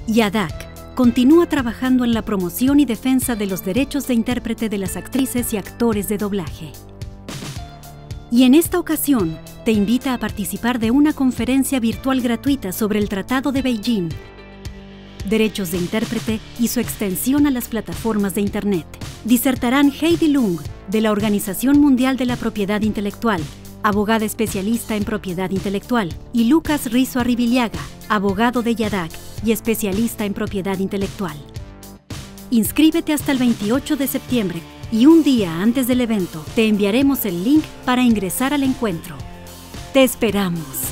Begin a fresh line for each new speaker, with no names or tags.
YADAC continúa trabajando en la promoción y defensa de los derechos de intérprete de las actrices y actores de doblaje. Y en esta ocasión, te invita a participar de una conferencia virtual gratuita sobre el Tratado de Beijing, derechos de intérprete y su extensión a las plataformas de Internet. Disertarán Heidi Lung, de la Organización Mundial de la Propiedad Intelectual, abogada especialista en propiedad intelectual, y Lucas Rizzo Arribiliaga, abogado de YADAC y especialista en propiedad intelectual. Inscríbete hasta el 28 de septiembre y un día antes del evento te enviaremos el link para ingresar al encuentro. ¡Te esperamos!